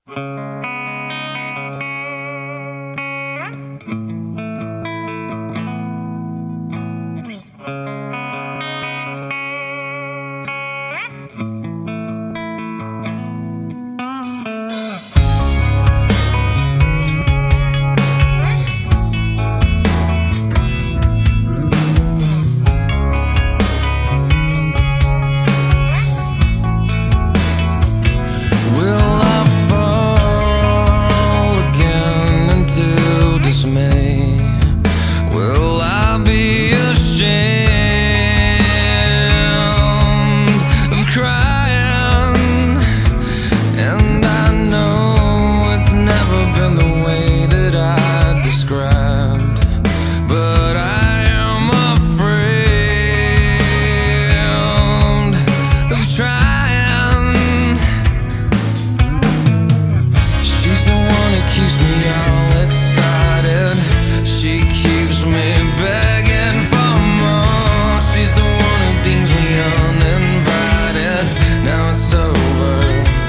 Keeps me all excited. She keeps me begging for more. She's the one who dings me uninvited. Now it's over.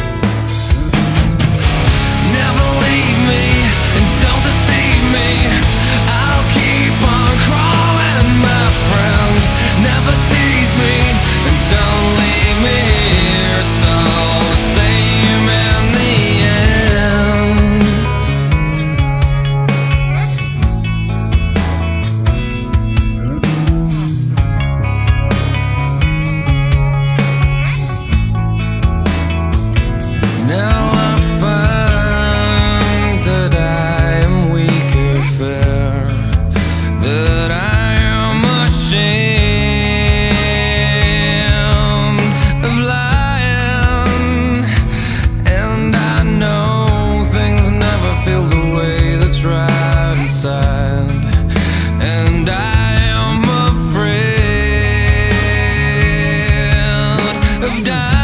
Never leave me and don't deceive me. I'll keep on crawling, my friends. Never tease me and don't leave me here. It's all the same in the end. Now I find that I am weak or fair, that I am ashamed of lying, and I know things never feel the way that's right inside, and I am afraid of dying.